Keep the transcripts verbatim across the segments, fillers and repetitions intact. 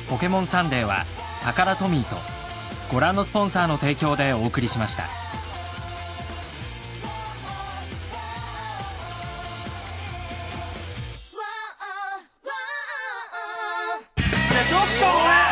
ポケモンサンデーはタカラトミーとご覧のスポンサーの提供でお送りしました。 ちょっとお前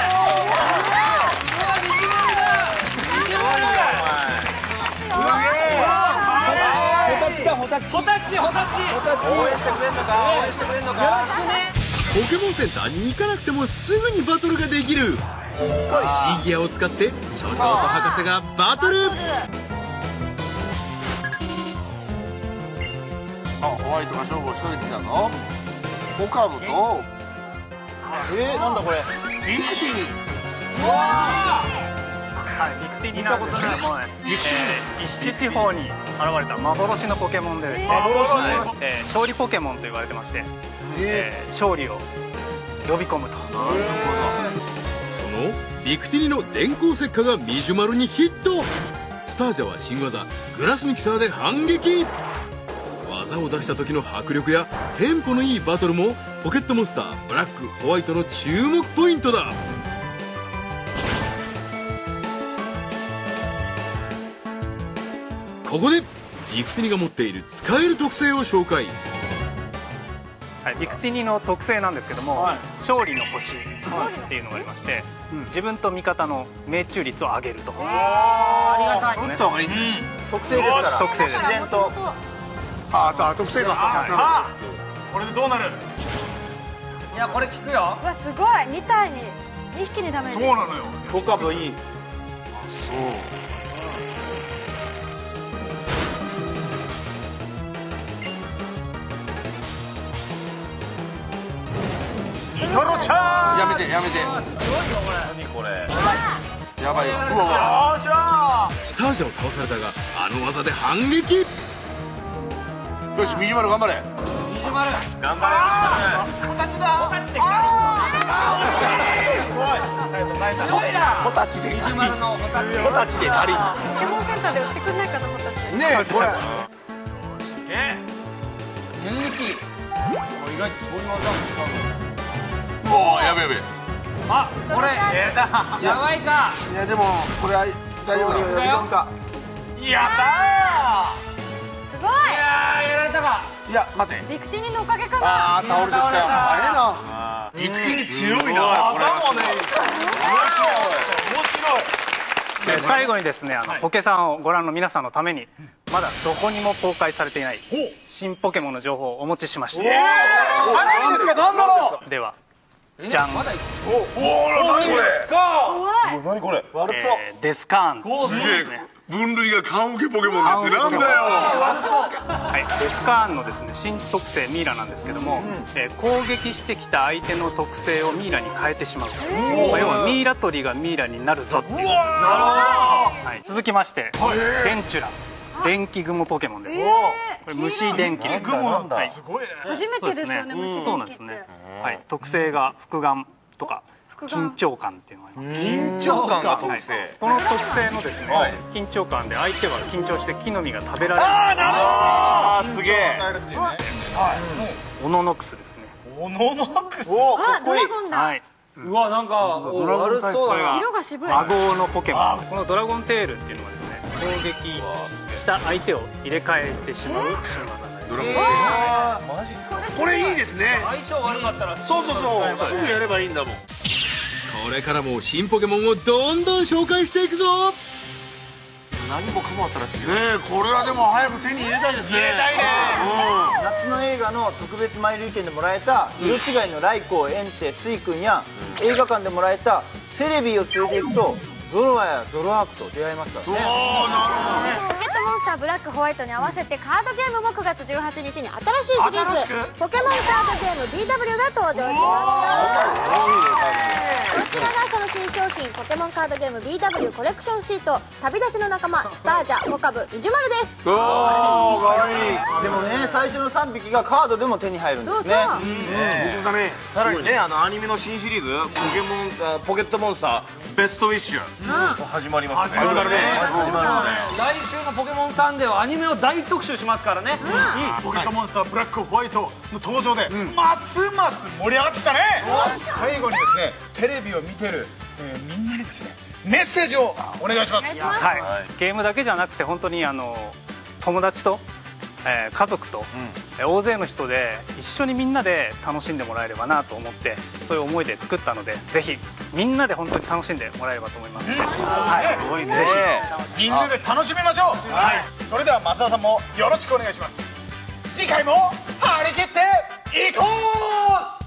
ホタッチホタッチホタッチ応援してくれんのか応援してくれんのかよろしくね。 ポケモンセンターに行かなくてもすぐにバトルができる。シーギアを使って所長と博士がバトル。 あ、ホワイトが勝負を仕掛けてきたぞ。ポカブとえー、なんだこれビクティニ。 はい、ビクティニなんですけども、えー、石地地方に現れた幻のポケモンでですね、えー、勝利ポケモンと言われてまして、えー、勝利を呼び込むと。そのビクティニの電光石火がミジュマルにヒット。スタージャは新技グラスミキサーで反撃。技を出した時の迫力やテンポのいいバトルもポケットモンスターブラックホワイトの注目ポイントだ。ここでビクティニが持っている使える特性を紹介。 はい、ビクティニの特性なんですけども、はい、勝利の星っていうのがありまして、うん、自分と味方の命中率を上げると。 ありがたいですね。打った方がいい、うん、特性ですから。 特性です。 自然とああ特性が。さあこれでどうなる。 いやこれ効くよ。 うわすごいに体ににひきにダメージ。 そうなのよ。 ポカブいい。 そう。トロちゃんやめてやめて。すごいよこれ。何これ。やばいよ。うわよっしゃー。 スタージャを倒されたがあの技で反撃。 よし右丸頑張れ。 右丸頑張れ。ホタチだ。ホタチできた。ホタチで右丸のホタチ。 ホタチで足りん。 ポケモンセンターで売ってくんないかなホタチ。 ねえこれ。 え。人力。意外とすごい技を使う。 おおやべやべ。 あこれやばいか。 いやでもこれ大丈夫だよ。 やったー。 すごい。 いやーやられたか。 いや待って。 ビクティニのおかげかな。 ああ倒れてきた。あええな。ビクティニ強いな。技もね。面白い。 最後にですね、あのポケさんをご覧の皆さんのためにまだどこにも公開されていない新ポケモンの情報をお持ちしました。 何ですか何だろう。ではじゃん。 おお何これ。 怖い。 何これ。悪そう。 デスカーン。 すげえ。分類が缶オケポケモンだってなんだよ。 はい、デスカーンのですね新特性ミイラなんですけども、えー、攻撃してきた相手の特性をミイラに変えてしまう。まあ要はミイラ取りがミイラになるぞっていう。はい、続きまして、デンチュラ。電気グムポケモンです。これ虫電気です。 すごいね。初めてですよね虫電気って。 そうなんですね。はい、特性が複眼とか緊張感っていうのがあります。 緊張感が特性。 この特性のですね緊張感で相手は緊張して木の実が食べられる。 ああなるほど。ああすげえ。 オノノクスですね。 オノノクス。 おかっこいい。ドラゴンだ。 はい。 うわなんか悪そうだな。 色が渋い。 魔号のポケモン。このドラゴンテールっていうのはですね攻撃した相手を入れ替えてしまう新技になります。 これいいですね。 相性悪かったらそうそうそうすぐやればいいんだもん。 これからも新ポケモンをどんどん紹介していくぞ。 何もかも新しいね。これはでも早く手に入れたいですね。入れたいね。 夏の映画の特別マイル意見でもらえた色違いのライコウ、エンテ、スイ君や映画館でもらえたセレビーを連れていくとゾロアやゾロアークと出会いますからね。 ポケットモンスターブラックホワイトに合わせてカードゲームもくがつじゅうはちにちに新しいシリーズポケモンカードゲーム ビーダブリュー が登場します。こちらがその新商品ポケモンカードゲーム ビーダブリュー コレクションシート旅立ちの仲間スタージャポカブミジュマルです。 おーかわいい。でもね最初のさんびきがカードでも手に入るんですね。 そうそう、 本当だね。 さらにね、あのアニメの新シリーズポケモンポケットモンスターベストウィッシュ始まりますね。 始まるね。 始まるので来週のポケモンサンデーはアニメを大特集しますからね。 ポケットモンスターブラックホワイトの登場でますます盛り上がってきたね。最後にですねテレビを見てるみんなにですねメッセージをお願いします。 はい、ゲームだけじゃなくて本当にあの友達と、えー、家族と、うん、大勢の人で一緒にみんなで楽しんでもらえればなと思ってそういう思いで作ったのでぜひみんなで本当に楽しんでもらえればと思います。 はい、ぜひみんなで楽しみましょう。はい、それでは増田さんもよろしくお願いします。次回も張り切っていこう。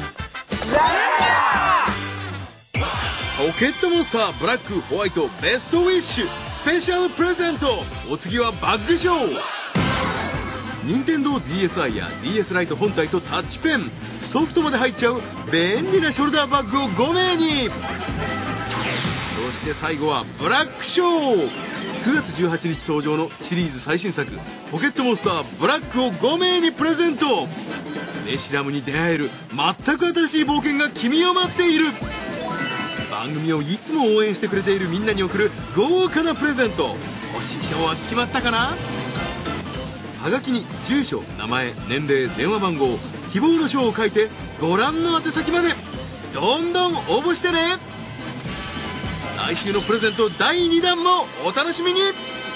ポケットモンスターブラックホワイトベストウィッシュスペシャルプレゼント。お次はバッグショー。任天堂 ディーエスアイ や ディーエス ライト本体とタッチペンソフトまで入っちゃう便利なショルダーバッグをごめいに。そして最後はブラックショー。くがつじゅうはちにち登場のシリーズ最新作ポケットモンスターブラックをごめいにプレゼント。ネシラムに出会える全く新しい冒険が君を待っている。番組をいつも応援してくれているみんなに送る豪華なプレゼント。欲しい賞は決まったかな。はがきに住所名前年齢電話番号希望の賞を書いてご覧の宛先までどんどん応募してね。来週のプレゼントだいにだんもお楽しみに。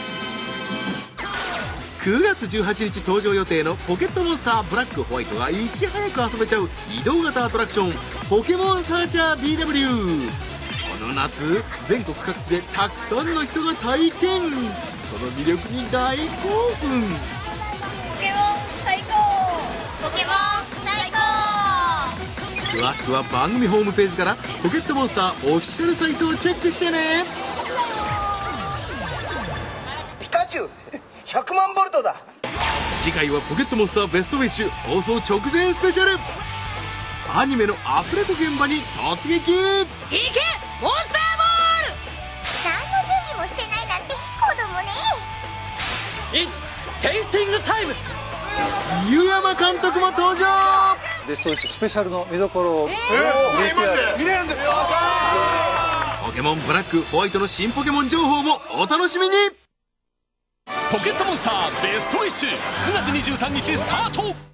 くがつじゅうはちにち登場予定のポケットモンスターブラックホワイトがいち早く遊べちゃう移動型アトラクションポケモンサーチャー ビーダブリュー。この夏全国各地でたくさんの人が体験。その魅力に大興奮。 ポケモン最高ポケモン最高。 詳しくは番組ホームページからポケットモンスターオフィシャルサイトをチェックしてね。 ピカチュウひゃくまんボルトだ。 次回はポケットモンスターベストウィッシュ放送直前スペシャル。アニメのアフレコ現場に突撃。 いけモンスターボール。何の準備もしてないなんて子供ね。 It's テイスティングタイム。 湯山監督も登場。 ベストウィッシュスペシャルの見どころを、 えー、見れるんですよ。 ポケモンブラックホワイトの新ポケモン情報もお楽しみに。 ポケットモンスターベストウィッシュくがつにじゅうさんにちスタート。